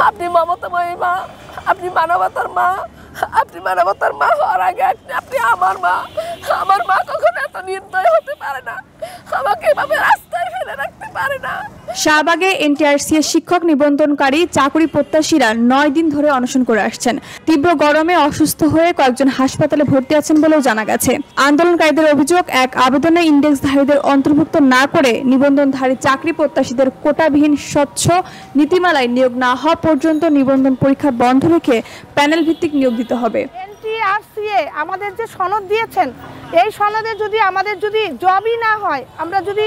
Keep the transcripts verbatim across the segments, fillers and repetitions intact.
আপনি মমতাময়ী মা, আপনি মানবতার মা, আপনি মানবতার মা হওয়ার আগে আপনি আমার মা। আমার মা কখনো এত নির্দয় হতে পারে না, আমাকে এভাবে রাস্তায় ফেলে রাখতে পারে না। শাহবাগে এনটিআরসি এর শিক্ষক নিবন্ধনকারী চাকরি প্রত্যাশীরা নয় দিন ধরে অনশন করে আসছেন। তীব্র গরমে অসুস্থ হয়ে কয়েকজন হাসপাতালে ভর্তি আছেন বলেও জানা গেছে। আন্দোলনকারীদের অভিযোগ, এক আবেদনে ইন্ডেক্সধারীদের অন্তর্ভুক্ত না করে নিবন্ধনধারী চাকরি প্রত্যাশীদের কোটাবিহীন স্বচ্ছ নীতিমালায় নিয়োগ না হওয়া পর্যন্ত নিবন্ধন পরীক্ষা বন্ধ রেখে প্যানেল ভিত্তিক নিয়োগ দিতে হবে। এনটিআরসি আমাদের যে সনদ দিয়েছেন, এই সনদে যদি আমাদের যদি জবই না হয়, আমরা যদি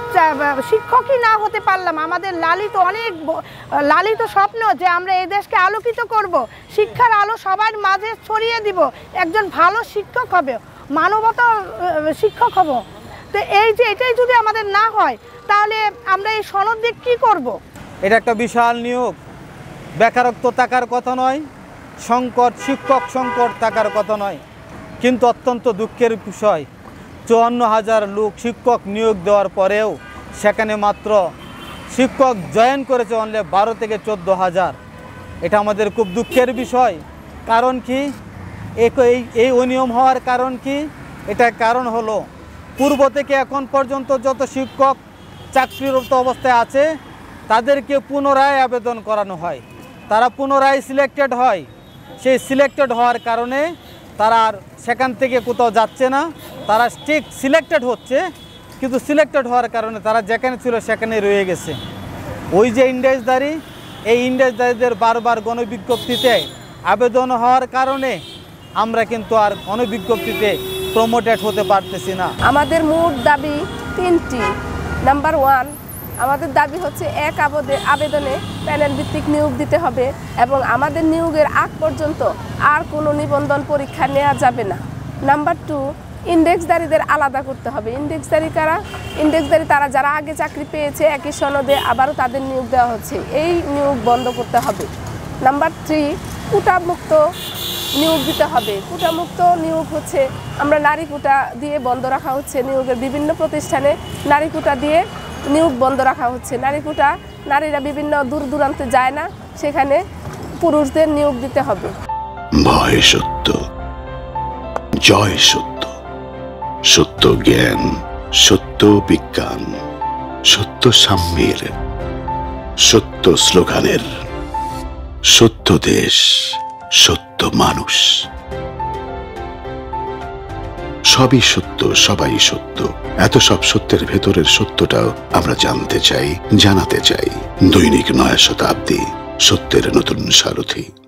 শিক্ষকই না হতে পারলাম, আমাদের লালিত অনেক লালিত স্বপ্ন যে আমরা এই দেশকে আলোকিত করব, শিক্ষার আলো সবার মাঝে ছড়িয়ে দিব, একজন ভালো শিক্ষক হবে, মানবতার শিক্ষক হব, তো এই যে এটাই যদি আমাদের না হয় তাহলে আমরা এই সনদ দিয়ে কী করব? এটা একটা বিশাল নিয়োগ, বেকারত্ব থাকার কথা নয়, সংকট শিক্ষক সংকট থাকার কথা নয়, কিন্তু অত্যন্ত দুঃখের বিষয় চুয়ান্ন হাজার লোক শিক্ষক নিয়োগ দেওয়ার পরেও সেখানে মাত্র শিক্ষক জয়েন করেছে অনলি বারো থেকে চোদ্দো হাজার। এটা আমাদের খুব দুঃখের বিষয়। কারণ কি এই এই অনিয়ম হওয়ার কারণ কি? এটার কারণ হলো পূর্ব থেকে এখন পর্যন্ত যত শিক্ষক চাকরিরত অবস্থায় আছে তাদেরকে পুনরায় আবেদন করানো হয়, তারা পুনরায় সিলেক্টেড হয়। সেই সিলেক্টেড হওয়ার কারণে তারা আর সেখান থেকে কোথাও যাচ্ছে না, তারা ঠিক সিলেক্টেড হচ্ছে, কিন্তু সিলেক্টেড হওয়ার কারণে তারা যেখানে ছিল সেখানে রয়ে গেছে। ওই যে ইন্ডেক্সধারী, এই ইন্ডেক্সধারীদের বারবার গণবিজ্ঞপ্তিতে আবেদন হওয়ার কারণে আমরা কিন্তু আর গণবিজ্ঞপ্তিতে প্রমোটেড হতে পারতেছি না। আমাদের মোট দাবি তিনটি। নাম্বার ওয়ান, আমাদের দাবি হচ্ছে এক আবেদনে প্যানেল ভিত্তিক নিয়োগ দিতে হবে এবং আমাদের নিয়োগের আগ পর্যন্ত আর কোনো নিবন্ধন পরীক্ষা নেওয়া যাবে না। নাম্বার টু, ইন্ডেক্সধারীদের আলাদা করতে হবে। ইন্ডেক্সধারী কারা? ইন্ডেক্সধারী তারা যারা আগে চাকরি পেয়েছে একই সনদে আবারও তাদের নিয়োগ দেওয়া হচ্ছে, এই নিয়োগ বন্ধ করতে হবে। নাম্বার থ্রি, কোটামুক্ত নিয়োগ দিতে হবে। কোটামুক্ত নিয়োগ হচ্ছে আমরা নারী কোটা দিয়ে বন্ধ রাখা হচ্ছে, নিয়োগের বিভিন্ন প্রতিষ্ঠানে নারী কোটা দিয়ে নিয়োগ বন্ধ রাখা হচ্ছে। নারী কোটা, নারীরা বিভিন্ন দূর দূরান্তে যায় না, সেখানে পুরুষদের নিয়োগ দিতে হবে। ভয় সত্য, জয় সত্য, সত্য জ্ঞান, সত্য বিজ্ঞান, সত্য সাম্যের, সত্য স্লোগানের, সত্য দেশ, সত্য মানুষ, সবই সত্য, সবাই সত্য। এত সব সত্যের ভেতরের সত্যটাও আমরা জানতে চাই, জানাতে চাই। দৈনিক নয়া শতাব্দী, সত্যের নতুন সারথি।